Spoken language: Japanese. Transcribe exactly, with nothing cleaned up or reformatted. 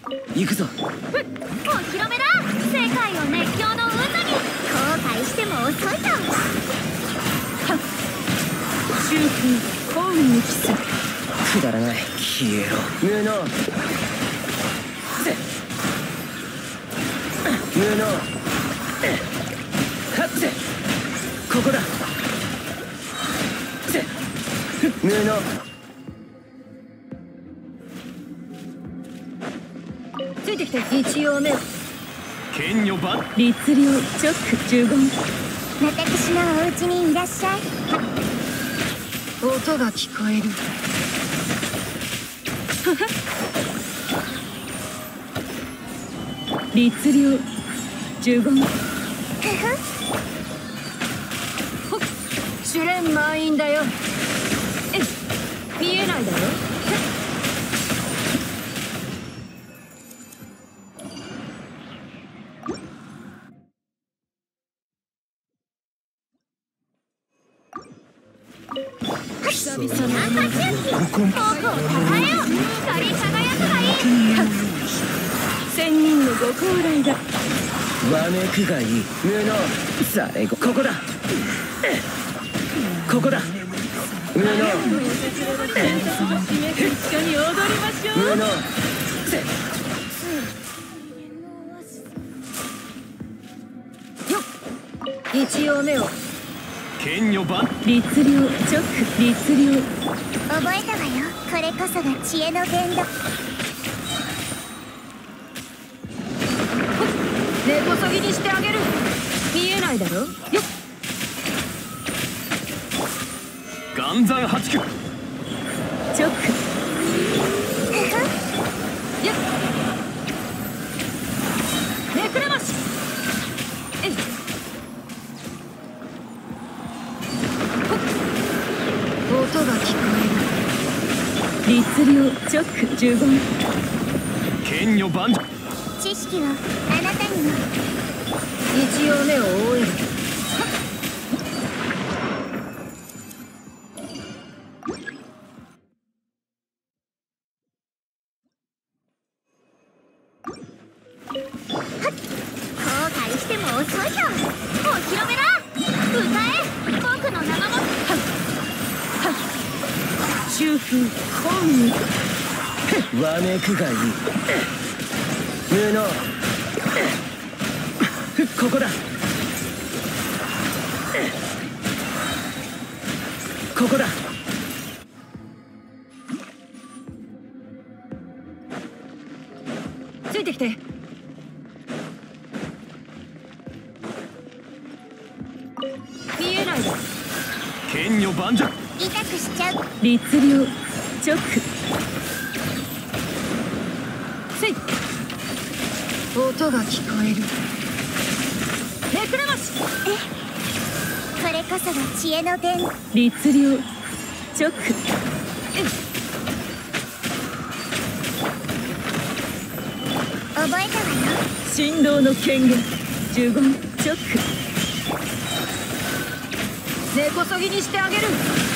行くぞ。 お披露目だ。世界を熱狂の渦に。後悔しても遅いぞ。 中風本に帰す。 くだらない。消えろ。無能。無能。はっせ。ここだ。無能。 ついてきて。一応目を。 剣女版律令チョックじゅうご。 私のお家にいらっしゃい。 音が聞こえる。律令じゅうご。ほっ、試練満員だよ。え見えないだろ。久々のナンパ周期。僕を抱えよ。光り輝くがいい。 千人のご高麗だ。 わめくがいい。無能。最後ここだ。ここだ。無能。 一緒に踊りましょう。 無能。 よっ、一応目を。 剣女版律令チョック。律令覚えたわよ。これこそが知恵の伝道。 根こそぎにしてあげる。見えないだろ。よっ、 岩山八九チョック。よっ、めくれまし。えい、音が聞こえる。律令チョックじゅうご。 剣女版知識をあなたにも。 一応目を覆える。 後悔しても遅いぞ。お披露目だ。歌え。僕の名も。 中風本に。 わめくがいい。無能。ここだ。ここだ。 ついてきて。見えないだ。 剣女盤石痛くしちゃう。 律令チョック。せい、音が聞こえる。めくれまし。 え、これこそが知恵の伝。 律令チョック。 覚えたわよ。 振動の権限じゅうごチョック。根こそぎにしてあげる。